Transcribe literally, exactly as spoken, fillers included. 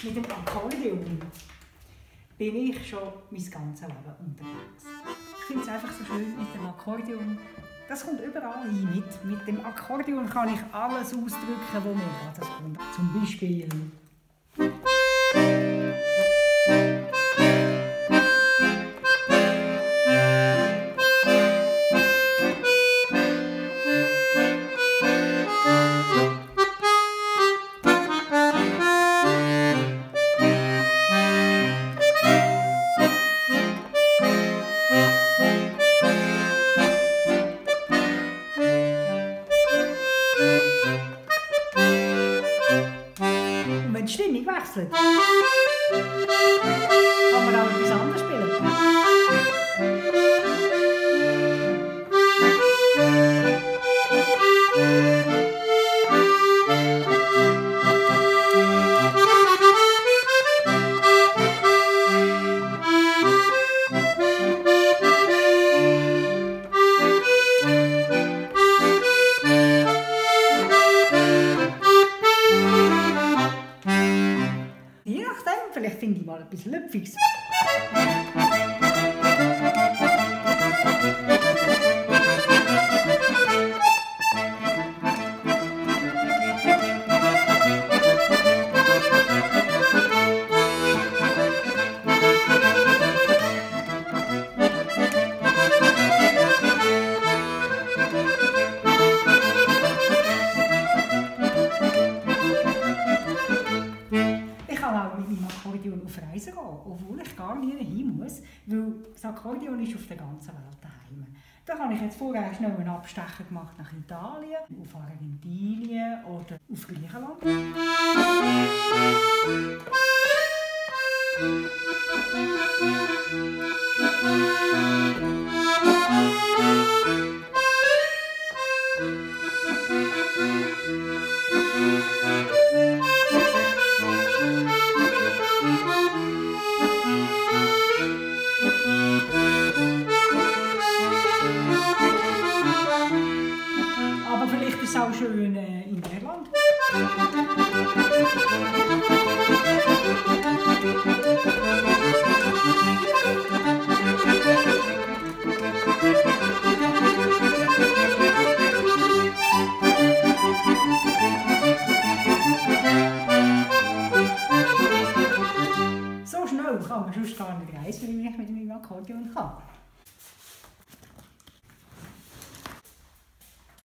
Mit dem Akkordeon bin ich schon mein ganzes Leben unterwegs. Ich finde es einfach so schön mit dem Akkordeon. Das kommt überall hin. Mit, mit dem Akkordeon kann ich alles ausdrücken, was mir gerade kommt. Zum Beispiel die Stimmung wechselt, kann man auch etwas anderes spielen. Je nachdem, vielleicht finde ich mal etwas Lüpfiges. Ich kann auch mit meinem Akkordeon auf Reisen gehen, obwohl ich gar nie hin muss, weil das Akkordeon ist auf der ganzen Welt daheim. Da habe ich jetzt vorher schnell einen Abstecher gemacht nach Italien, auf Argentinien oder auf Griechenland. Aber vielleicht ist es auch schön äh, in Irland. So schnell kann man sonst gar nicht reisen, wie ich mit meinem Akkordeon kann.